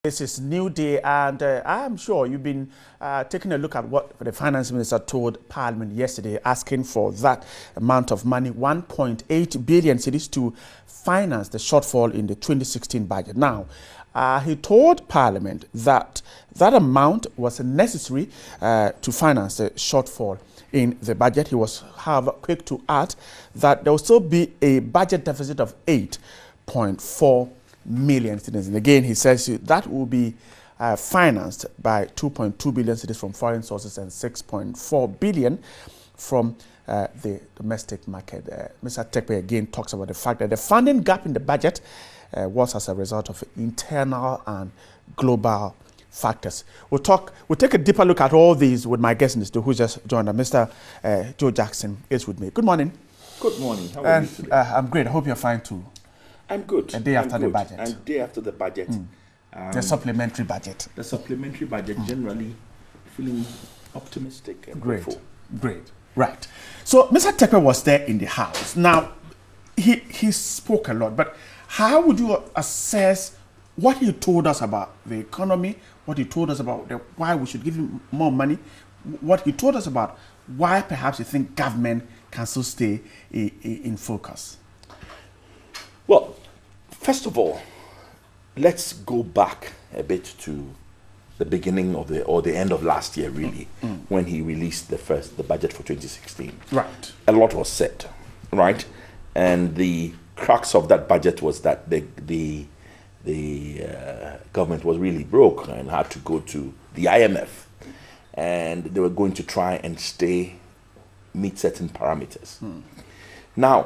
This is NewDay, and I'm sure you've been taking a look at what the finance minister told Parliament yesterday, asking for that amount of money, 1.8 billion cedis, to finance the shortfall in the 2016 budget. Now, he told Parliament that that amount was necessary to finance the shortfall in the budget. He was quick to add that there will still be a budget deficit of 8.4 million cedis. And again, he says that will be financed by 2.2 billion cedis from foreign sources and 6.4 billion from the domestic market. Mr. Tekpe again talks about the fact that the funding gap in the budget was as a result of internal and global factors. We'll take a deeper look at all these with my guest in the studio who just joined us. Mr. Joe Jackson is with me. Good morning. Good morning. How are you today? I'm great. I hope you're fine too. I'm good. A day after the budget. And day after the budget. The supplementary budget. The supplementary budget, generally feeling optimistic and hopeful. Great. Right. So Mr. Tekpe was there in the House. Now, he spoke a lot, but how would you assess what he told us about the economy, what he told us about why we should give him more money, what he told us about why perhaps you think government can still stay in focus? Well, first of all, let's go back a bit to the beginning of the end of last year, really, when he released the budget for 2016. Right. A lot was said, right? And the crux of that budget was that the government was really broke and had to go to the IMF, and they were going to try and meet certain parameters. Now,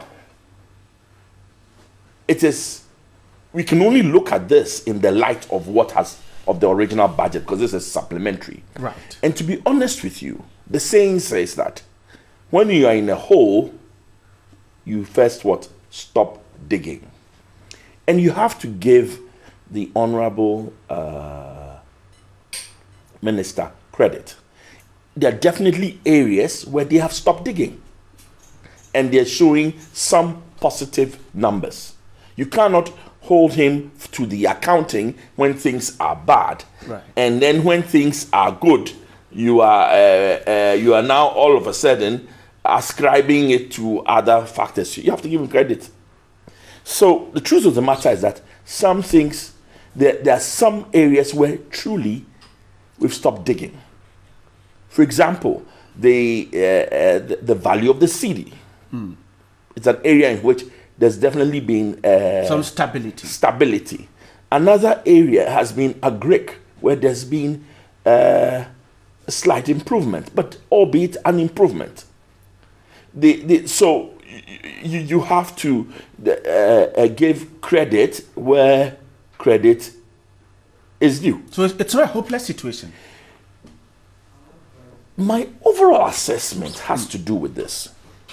we can only look at this in the light of of the original budget, because this is supplementary. Right. And to be honest with you, the saying says that when you are in a hole, you first stop digging. And you have to give the honorable minister credit. There are definitely areas where they have stopped digging, and they're showing some positive numbers. You cannot hold him to the accounting when things are bad, right, and then when things are good, you are now all of a sudden ascribing it to other factors. You have to give him credit. So the truth of the matter is that some things, there are some areas where truly we've stopped digging. For example, the value of the cedi. It's an area in which there's definitely been some stability. Another area has been agric, where there's been a slight improvement, but albeit an improvement. So you have to give credit where credit is due. So it's not a hopeless situation. My overall assessment has to do with this.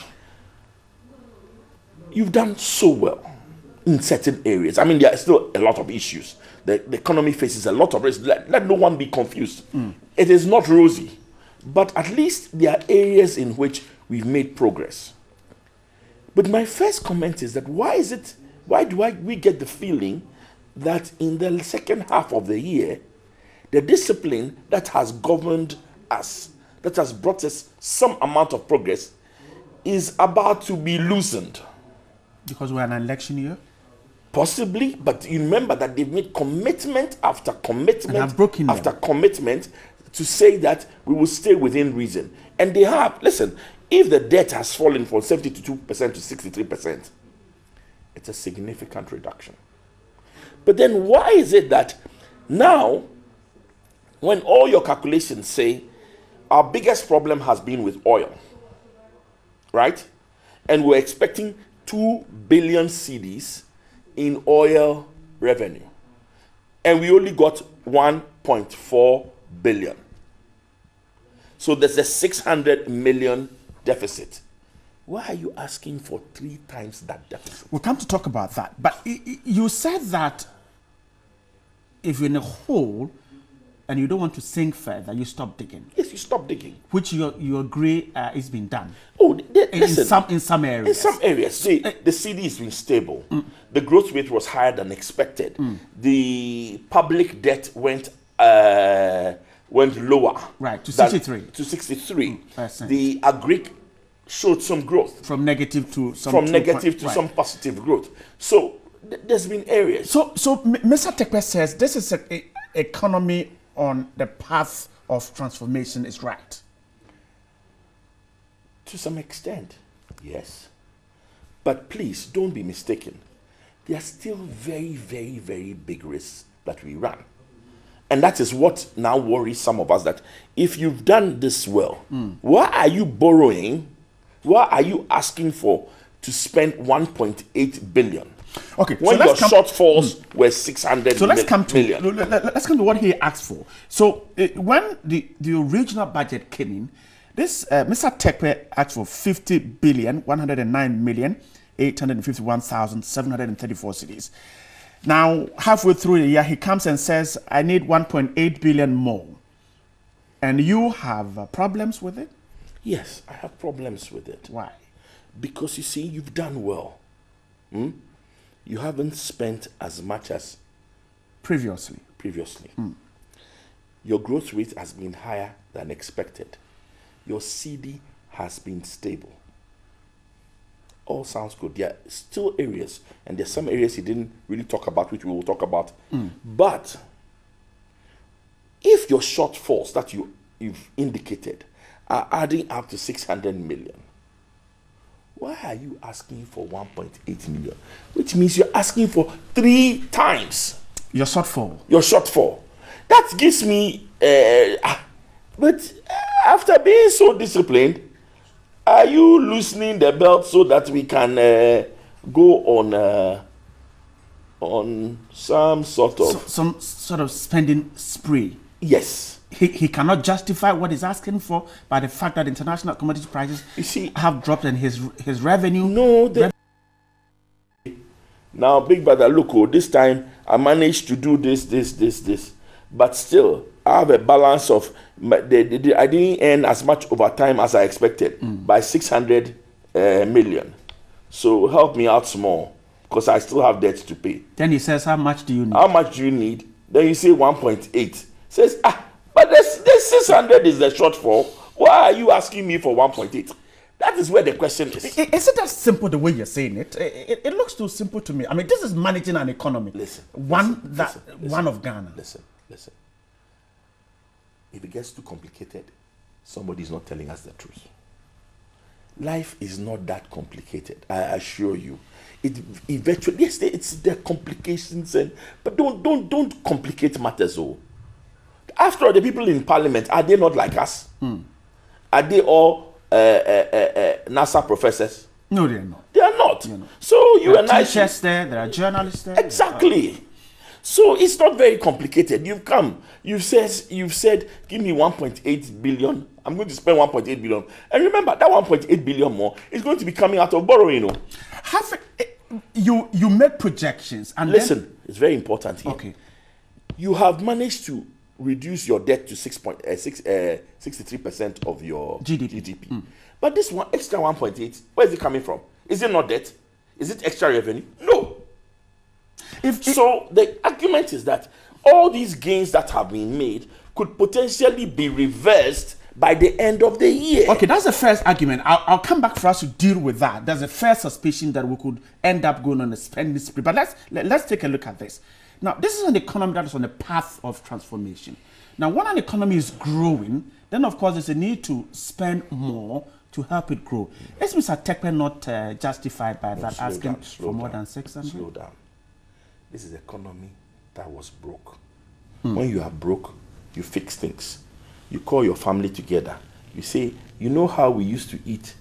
You've done so well in certain areas. I mean, there are still a lot of issues. The economy faces a lot of risks. Let no one be confused. It is not rosy. But at least there are areas in which we've made progress. But my first comment is that why do we get the feeling that in the second half of the year, the discipline that has governed us, that has brought us some amount of progress, is about to be loosened? Because we're in an election year? Possibly, but you remember that they've made commitment after commitment after commitment to say that we will stay within reason. And they have. Listen, if the debt has fallen from 72% to 63%, it's a significant reduction. But then why is it that now, when all your calculations say our biggest problem has been with oil, right? And we're expecting 2 billion cedis in oil revenue, and we only got 1.4 billion. So there's a 600 million deficit. Why are you asking for 3 times that deficit? We'll come to talk about that. But you said that if you're in a hole and you don't want to sink further, you stop digging. Yes, you stop digging. Which you agree is being done. Oh, listen, in some areas. In some areas, see, the CD has been stable. The growth rate was higher than expected. The public debt went lower. Right, to 63. To 63. Percent. The agri showed some growth. From negative to some some positive growth. So there's been areas. So Mr. Tekpe says this is an economy on the path of transformation is right. To some extent, yes. But please don't be mistaken. There are still very, very, very big risks that we run. And that is what now worries some of us, that if you've done this well, why are you borrowing? Why are you asking for to spend 1.8 billion? Okay, when so your shortfalls were 600 so let's come to million. Let's come to what he asked for. So when the original budget came in, this Mr. Tekpe asked for 50,109,851,734 cedis. Now, halfway through the year, he comes and says, I need 1.8 billion more. And you have problems with it? Yes, I have problems with it. Why? Because you see, you've done well. You haven't spent as much as previously. Your growth rate has been higher than expected. Your CD has been stable. All sounds good. There are still areas, and there's some areas he didn't really talk about, which we will talk about. But if your shortfalls that you've indicated are adding up to 600 million, why are you asking for 1.8 million? Which means you're asking for 3 times your shortfall. That gives me but after being so disciplined, are you loosening the belt so that we can go on some sort of spending spree? Yes. He cannot justify what he's asking for by the fact that international commodity prices have dropped and his revenue. No, now, big brother, look, this time I managed to do this, but still I have a balance of I didn't earn as much over time as I expected by 600 million. So help me out small, because I still have debt to pay. Then he says, how much do you need? How much do you need? Then you say 1.8. Says, but this 600 is the shortfall. Why are you asking me for 1.8? That is where the question is. Isn't that simple the way you're saying it? It looks too simple to me. I mean, this is managing an economy. Listen. One of Ghana. Listen. If it gets too complicated, somebody's not telling us the truth. Life is not that complicated, I assure you. It eventually, yes, it's there are complications, but don't complicate matters. After all, the people in parliament, are they not like us? Are they all NASA professors? No, they are not. They are not. So you and I. Teachers there are journalists there. Exactly. So it's not very complicated. You've come. You've said, give me 1.8 billion. I'm going to spend 1.8 billion. And remember, that 1.8 billion more is going to be coming out of borrowing. You make projections and listen. It's very important here. Okay. You have managed to reduce your debt to 63% of your GDP. But this one extra 1.8, where is it coming from? Is it not debt? Is it extra revenue? No. So the argument is that all these gains that have been made could potentially be reversed by the end of the year. Okay, that's the first argument. I'll come back for us to deal with that. There's a fair suspicion that we could end up going on a spending spree. But let's take a look at this. Now, this is an economy that is on the path of transformation. Now, when an economy is growing, then of course there's a need to spend more to help it grow. Is Mr. Tekpe not justified by that, asking for more than 600? Slow down. This is an economy that was broke. When you are broke, you fix things. You call your family together. You say, you know how we used to eat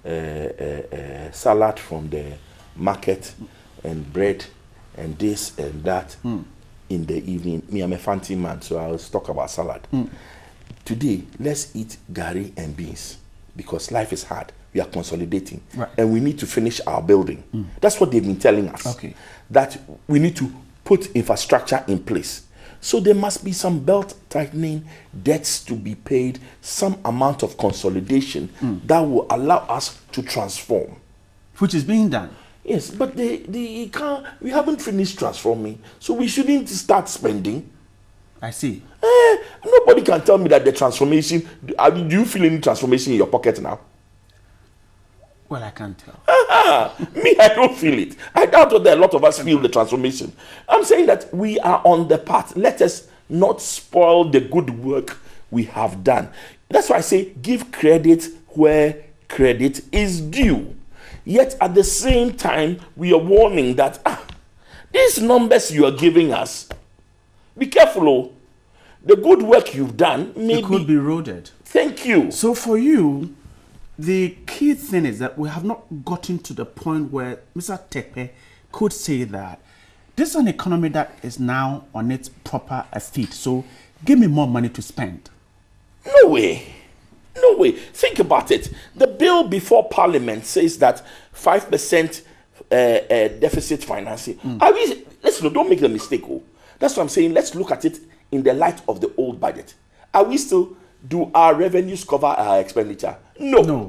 salad from the market and bread and this and that in the evening. Me, I'm a fancy man, so I'll talk about salad. Today, let's eat gari and beans, because life is hard. We are consolidating, and we need to finish our building. That's what they've been telling us. Okay. That we need to put infrastructure in place. So there must be some belt tightening, debts to be paid, some amount of consolidation that will allow us to transform. Which is being done. Yes, but we haven't finished transforming, so we shouldn't start spending. I see. Nobody can tell me that the transformation, do you feel any transformation in your pocket now? Well, I can't tell. Me, I don't feel it. I doubt that a lot of us feel the transformation. I'm saying that we are on the path. Let us not spoil the good work we have done. That's why I say give credit where credit is due. Yet at the same time, we are warning that these numbers you are giving us, be careful. Oh. The good work you've done could be eroded. Thank you. So for you, the key thing is that we have not gotten to the point where Mr. Tepe could say that this is an economy that is now on its proper feet. So give me more money to spend. No way. No way. Think about it. The bill before Parliament says that 5% deficit financing. Don't make the mistake. Oh. That's what I'm saying. Let's look at it in the light of the old budget. Do our revenues cover our expenditure? No.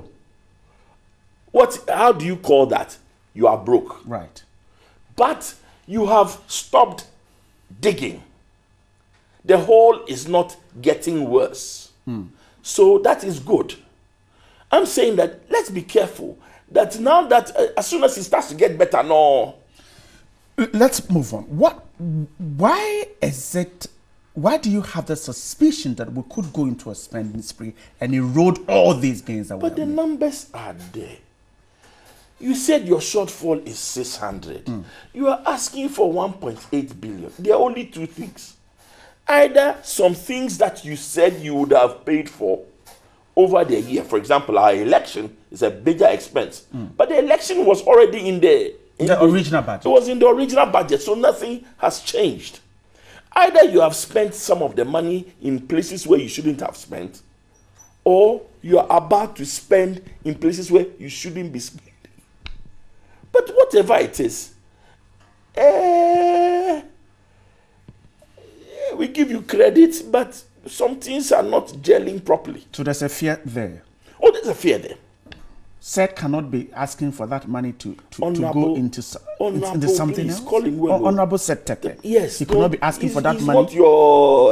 How do you call that? You are broke. Right. But you have stopped digging. The hole is not getting worse. So that is good. I'm saying that let's be careful that now that as soon as it starts to get better, no. Let's move on. Why do you have the suspicion that we could go into a spending spree and erode all these gains that we have But the numbers are there. You said your shortfall is 600. You are asking for 1.8 billion. There are only two things. Either some things that you said you would have paid for over the year. For example, our election is a bigger expense. But the election was already in the original budget. It was in the original budget, so nothing has changed. Either you have spent some of the money in places where you shouldn't have spent, or you are about to spend in places where you shouldn't be spending. But whatever it is, we give you credit, but some things are not gelling properly. So there's a fear there. Oh, there's a fear there. SET cannot be asking for that money to go into something else. Honorable SET Tepe. Yes. He could not be asking for that money. Not your.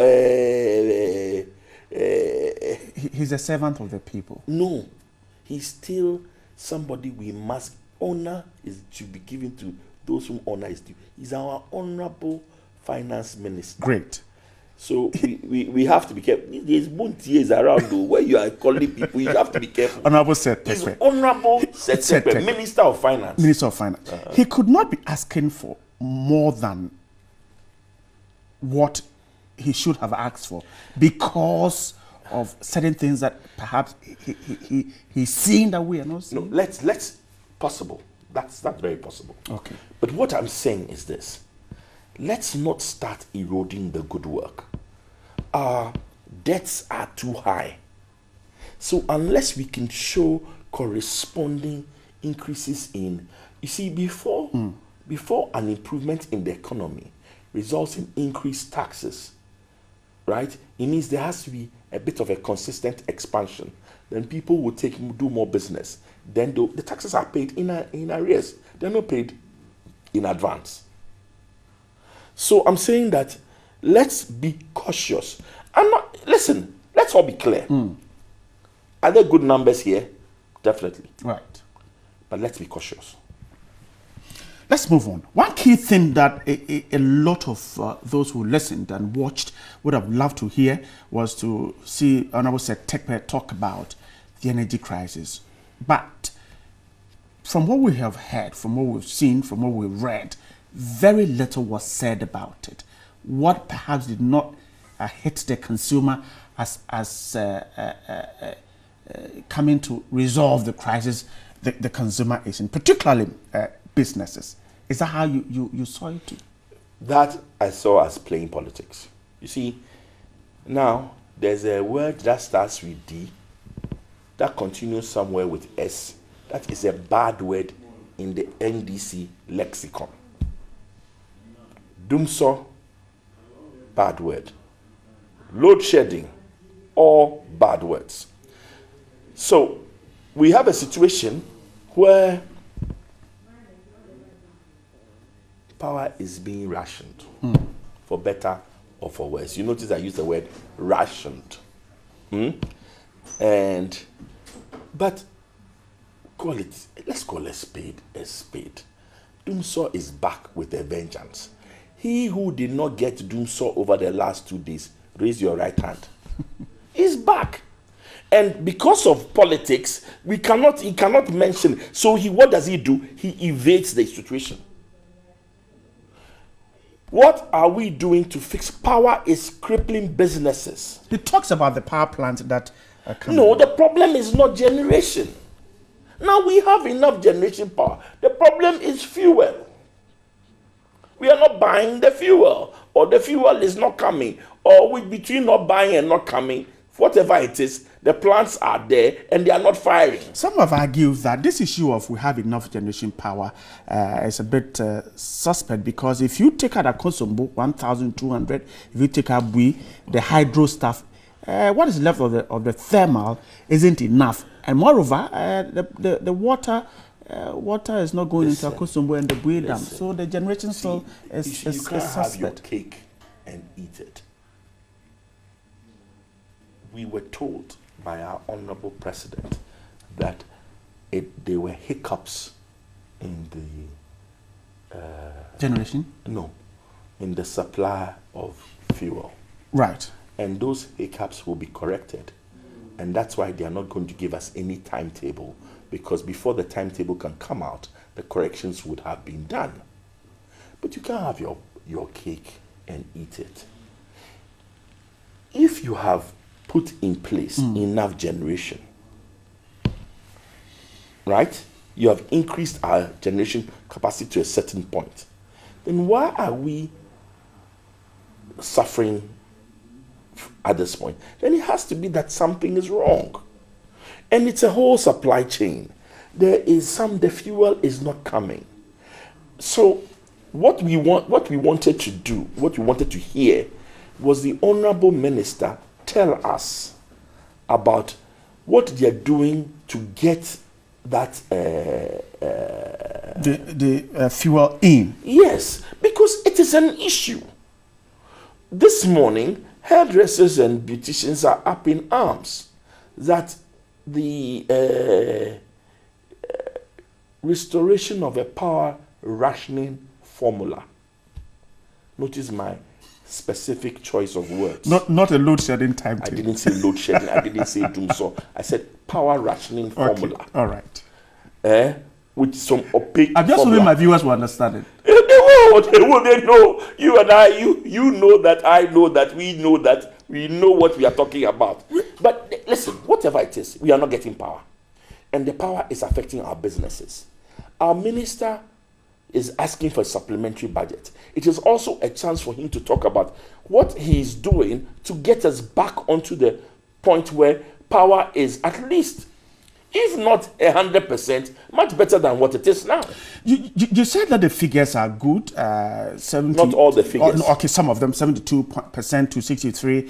He's a servant of the people. No, he's still somebody we must honor. Is to be given to those whom honor is due. He's our honorable finance minister. Great. So we have to be careful. There's bunties around where you are calling people. You have to be careful. Honorable SET Tepe. He's Honorable SET Tepe, Minister of Finance. Minister of Finance. He could not be asking for more than what he should have asked for because of certain things that perhaps he's seeing that we are not seeing. No, let's possible. That's very possible. Okay. But what I'm saying is this. Let's not start eroding the good work. Our debts are too high. So unless we can show corresponding increases in, you see, before an improvement in the economy results in increased taxes, right? It means there has to be a bit of a consistent expansion. Then people will do more business. Then the taxes are paid in arrears. They're not paid in advance. So I'm saying that let's be cautious. Listen, let's all be clear. Are there good numbers here? Definitely. Right. But let's be cautious. Let's move on. One key thing that a lot of those who listened and watched would have loved to hear was to see Honorable SET Tepe talk about the energy crisis. But from what we have heard, from what we've seen, from what we've read, very little was said about it. What perhaps did not hit the consumer as coming to resolve the crisis the consumer is in, particularly businesses. Is that how you saw it too? That I saw as playing politics. You see, now there's a word that starts with D, that continues somewhere with S. That is a bad word in the NDC lexicon. Dumso bad word. Load shedding, all bad words. So we have a situation where power is being rationed, for better or for worse. You notice I use the word rationed. But let's call a spade a spade. Doomsaw is back with a vengeance. He who did not get Doomsaw over the last 2 days, raise your right hand. He's back. And because of politics, he cannot mention. So what does he do? He evades the situation. What are we doing to fix? Power is crippling businesses. He talks about the power plant that No, the problem is not generation. Now we have enough generation power. The problem is fuel. We are not buying the fuel, or the fuel is not coming, or between not buying and not coming, whatever it is, the plants are there and they are not firing. Some have argued that this issue of we have enough generation power is a bit suspect, because if you take out a Kosombo 1,200, if you take out Bui, the hydro stuff, what is left of the thermal isn't enough. And moreover, the water is not going into Akosombo and the Bui dam. So the generation still is you can't suspect. have your cake and eat it. We were told by our honorable president that there were hiccups in the generation? No, in the supply of fuel. Right. And those hiccups will be corrected. And that's why they are not going to give us any timetable, because before the timetable can come out, the corrections would have been done. But you can't have your cake and eat it. If you have put in place enough generation, right? You have increased our generation capacity to a certain point. Then why are we suffering at this point? Then it has to be that something is wrong. And it's a whole supply chain. The fuel is not coming. So what we wanted to do, what we wanted to hear, was the honorable minister tell us about what they are doing to get that the fuel in. Yes, because it is an issue. This morning, hairdressers and beauticians are up in arms that the restoration of a power rationing formula. Notice my specific choice of words. Not a load shedding timetable. I didn't say load shedding. I didn't say doomsaw. I said power rationing formula. Okay. All right. With some opaque. I'm just hoping my viewers will understand it. They will. They know. You and I. You know that. I know that. We know that. We know what we are talking about. But listen, whatever it is, we are not getting power, and the power is affecting our businesses. Our minister is asking for a supplementary budget. It is also a chance for him to talk about what he is doing to get us back onto the point where power is at least, if not 100%, much better than what it is now. You said that the figures are good. 70, not all the figures. Okay, some of them, 72% to 63,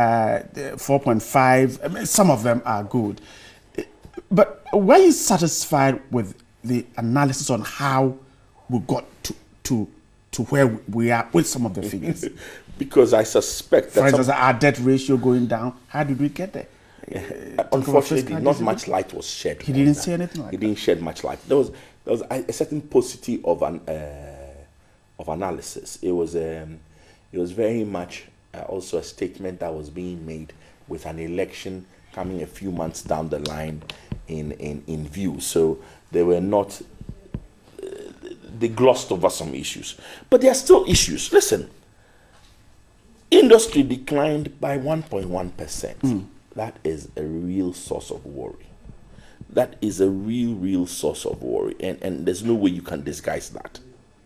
4.5. I mean, some of them are good. But were you satisfied with the analysis on how we got to where we are with some of the figures? Because I suspect that, for instance, our debt ratio going down. How did we get there? Unfortunately, not much light was shed. He didn't say anything like that. He didn't shed much light. There was a certain paucity of analysis. It was very much also a statement that was being made with an election coming a few months down the line in view. So they were not. They glossed over some issues, but there are still issues. Listen, industry declined by 1.1%. That is a real source of worry. That is a real source of worry, and there's no way you can disguise that.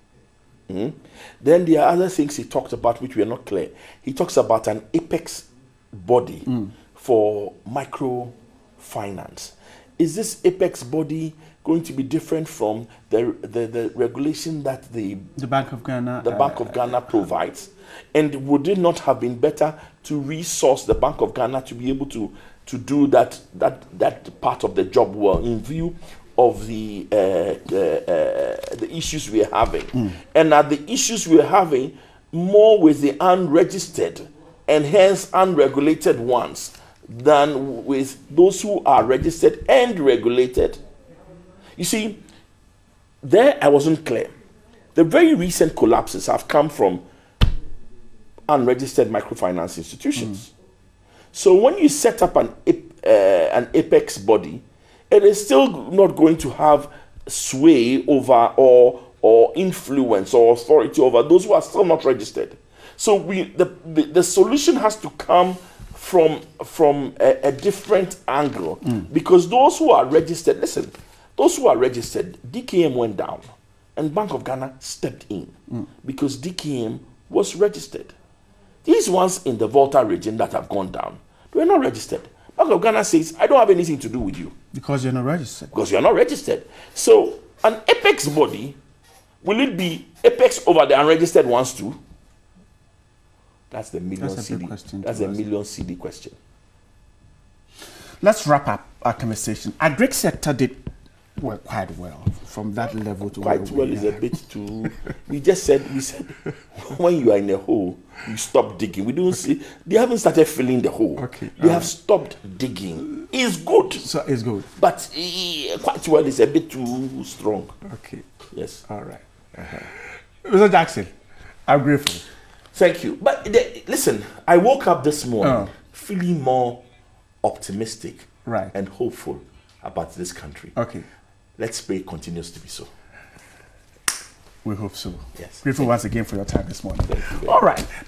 Then there are other things he talked about which were not clear. He talks about an apex body for microfinance. Is this apex body going to be different from the regulation that the Bank of Ghana provides? And would it not have been better to resource the Bank of Ghana to be able to do that part of the job well in view of the issues we are having? And are the issues we are having more with the unregistered and hence unregulated ones than with those who are registered and regulated? You see, there I wasn't clear. The very recent collapses have come from unregistered microfinance institutions. So when you set up an apex body, it is still not going to have sway over or influence or authority over those who are still not registered. So the solution has to come from a different angle, because those who are registered, listen, those who are registered, DKM went down and Bank of Ghana stepped in because DKM was registered. These ones in the Volta region that have gone down, they are not registered. Bank of Ghana says, I don't have anything to do with you. Because you're not registered. Because you're not registered. So an apex body, will it be apex over the unregistered ones too? That's the million CD question. That's a million CD question. Let's wrap up our conversation. Agri sector did quite well from that level to quite well is a bit too. we said when you are in a hole, you stop digging. We don't see. They haven't started filling the hole. Okay. They have stopped digging. It's good. So it's good. But quite well is a bit too strong. Okay. Yes. All right. Mr. Jackson, I'm grateful. Thank you. But listen, I woke up this morning feeling more optimistic and hopeful about this country. Okay. Let's pray it continues to be so. We hope so. Yes. Grateful once again for your time this morning. All right.